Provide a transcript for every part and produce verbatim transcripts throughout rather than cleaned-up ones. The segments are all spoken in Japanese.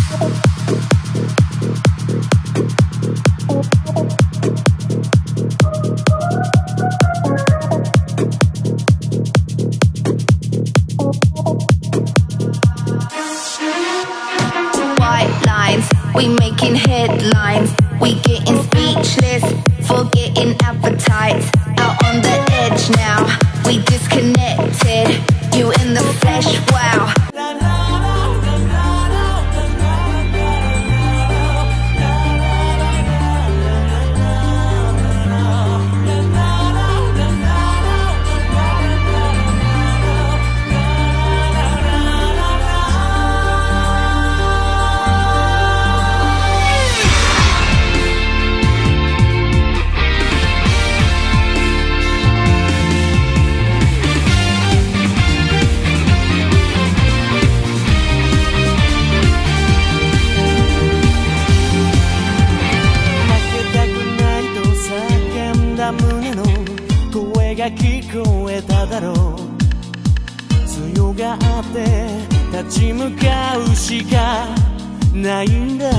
We making headlines, we getting speechless, forgetting appetites. Out on the edge now, we disconnected. You in the flesh, wow. 聞こえただろう。強がって立ち向かうしかないんだ。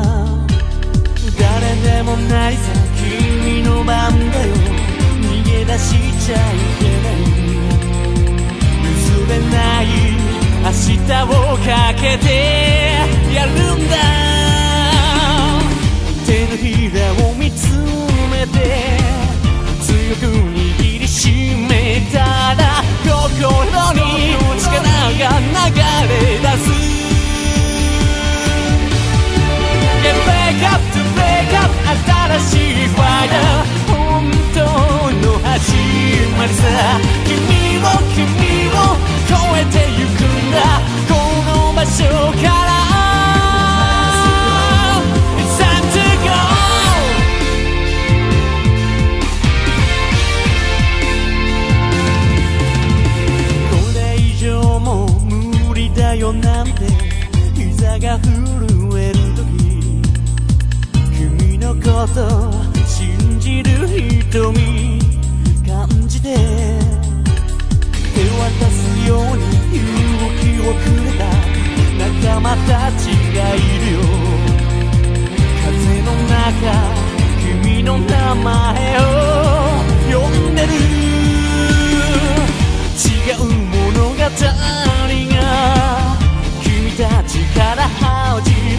誰でもないさ君の番だよ。逃げ出しちゃいけない。譲れない明日をかけてやるんだ。手のひらを見つめて強く握りしめたら心に力が流れ出す。 Get back up to break up 新しいファイヤー本当の始まりさ。君を君を超えてゆくんだこの場所から。なんて膝が震える時君のこと信じる瞳感じて手渡すように勇気をくれた仲間たちがいるよ。風の中君の名前を呼んでる。違う物語が君たちから始